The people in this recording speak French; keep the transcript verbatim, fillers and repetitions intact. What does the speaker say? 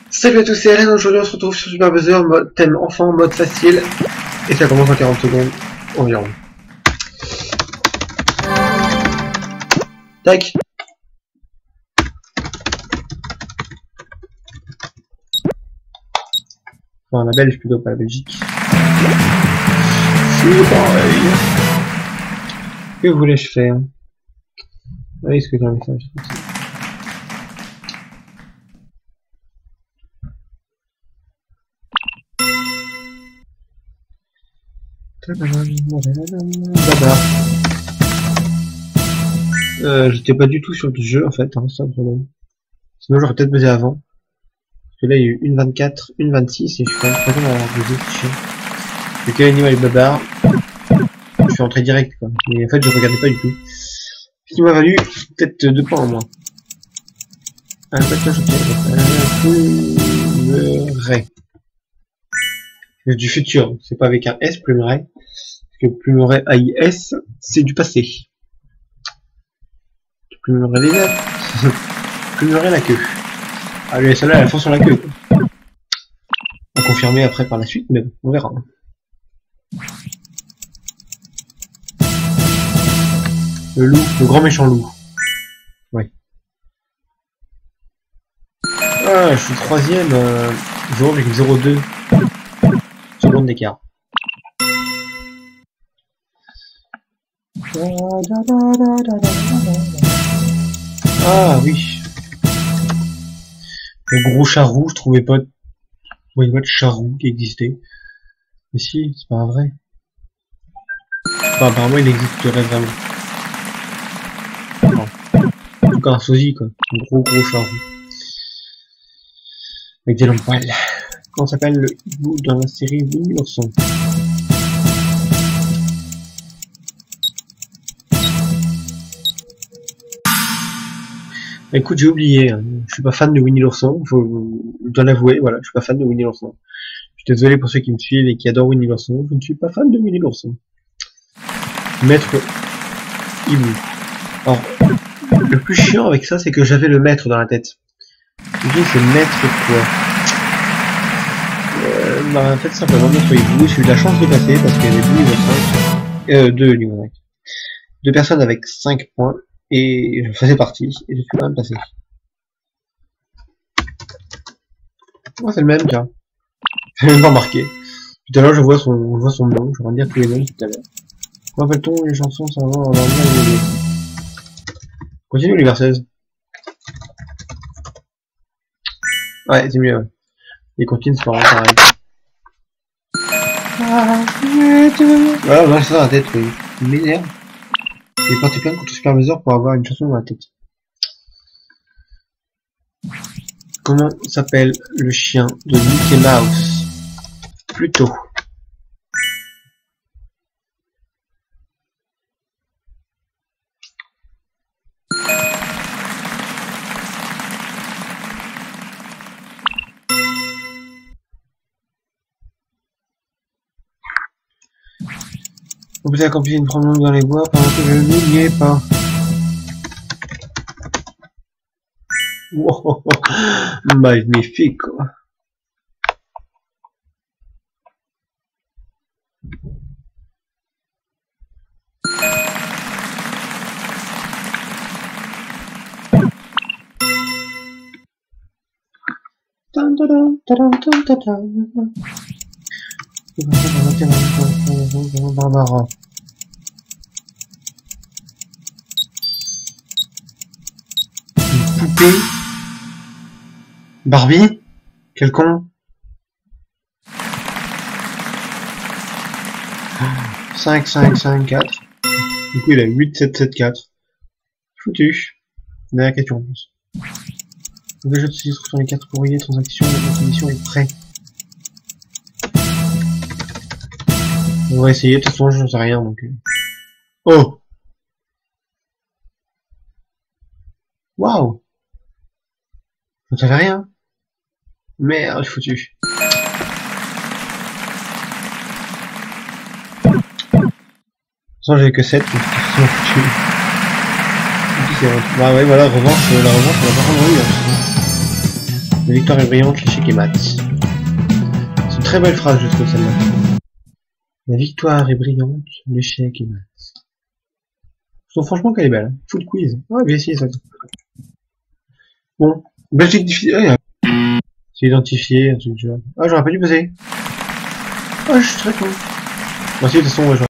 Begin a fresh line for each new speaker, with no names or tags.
Salut à tous, c'est Alain. Aujourd'hui on se retrouve sur Super Buzzer, mode thème enfant, mode facile, et ça commence en quarante secondes environ. Tac. Enfin la Belge plutôt, pas la Belgique. C'est pareil. Que voulais-je faire? Oui, est-ce que j'ai un message? Euh, j'étais pas du tout sur le jeu en fait, hein, c'est un problème. Sinon j'aurais peut-être buzzé avant. Parce que là il y a eu une vingt-quatre, une vingt-six et je suis quand même présent dans la buzzé, c'est chiant. J'ai quel animal est babar. Je suis rentré direct quoi. Mais en fait je regardais pas du tout. Ce qui m'a valu peut-être deux points en moins. Un passage plumeray. C'est du futur, c'est pas avec un S, plumeray. Parce que plumeray A I S, c'est du passé. Plumeray les lettres. Plumeray la queue. Ah lui, celle-là, elle fonce sur la queue. Quoi. À confirmer après par la suite, mais bon, on verra. Le loup, le grand méchant loup. Ouais. Ah, je suis troisième, euh, zéro virgule zéro deux secondes d'écart. Ah oui. Le gros charroux, je trouvais pas, je trouvais pas de charroux qui existait. Mais si, c'est pas vrai. Enfin, apparemment il existerait vraiment. Enfin, en tout cas un sosie quoi. Un gros gros charroux. Avec des longues poils. Comment s'appelle le hibou dans la série Winnie l'ourson? Écoute, j'ai oublié, hein. Je suis pas fan de Winnie l'ourson, faut, je dois l'avouer, voilà, je suis pas fan de Winnie l'ourson. Je suis désolé pour ceux qui me suivent et qui adorent Winnie l'ourson, je ne suis pas fan de Winnie l'ourson. Maître hibou. Alors, le plus chiant avec ça, c'est que j'avais le maître dans la tête. Je dis c'est maître quoi? Euh, bah, en fait, simplement maître hibou, j'ai eu la chance de passer parce qu'il y avait deux niveau cinq, euh, deux niveau cinq. Deux personnes avec cinq points. Et je faisais partie, et je suis quand même passé. Oh, c'est le même, tiens. Je l'ai même pas remarqué. Tout à l'heure, je vois son, je vois son nom, je vais dire tous les noms tout à l'heure. Comment appelle-t-on les chansons sans avoir un ordinaire élevé? Continue, l'hiver seize. Ouais, c'est mieux, ouais. Les comptines, c'est pas vraiment pareil. Voilà, moi, c'est ça dans la tête, oui. Il m'énerve. J'ai porté plainte contre Super Buzzer pour avoir une chanson dans la tête. Comment s'appelle le chien de Mickey Mouse? Plutôt. On peut accomplir une promenade dans les bois pendant que je n'y ai pas. Wow, magnifique quoi. Barbara. Une poupée. Barbie? Quel con. cinq, cinq, cinq, quatre. Du coup il a huit, sept, sept, quatre. Foutu. Dernière question, je pense. Le jeu de saisie sur les quatre courriers, transactions, la mission est prêt. On va essayer, de toute façon je ne sais rien donc. Oh! Waouh! Je ne savais rien. Merde, foutu. De toute façon j'avais que sept, donc c'est foutu. Bah ouais, voilà, revanche, la revanche, on va pas prendre eu. La victoire est brillante, l'échec est mat. C'est une très belle phrase, je trouve, celle-là. La victoire est brillante, l'échec est mat. Je trouve franchement qu'elle est belle. Foot quiz. Ah, bien essayé ça. Bon. Belgique difficile. C'est identifié, un truc du genre. Ah, j'aurais pas dû poser. Ah, je suis très con. Bon, si, de toute façon, ouais,